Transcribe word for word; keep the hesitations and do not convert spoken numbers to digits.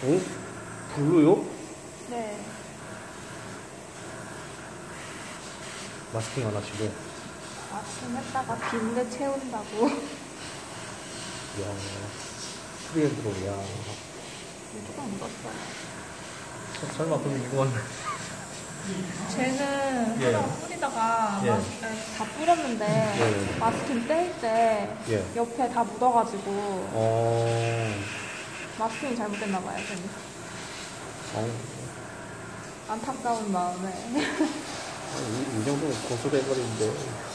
어? 블루요? 네. 마스킹 안 하시고. 마스킹 했다가 빈대 채운다고. 이야, 프리핸드로, 야. 조금 묻었어요. 서- 설마 그럼 이거 쟤는 예. 하다가 뿌리다가 예. 마스, 다 뿌렸는데 예. 마스킹 뗄 때 예. 옆에 다 묻어가지고 어, 마스킹이 잘못됐나봐요. 쟤는. 어, 안타까운 마음에. 이, 이 정도면 고소돼버리는데.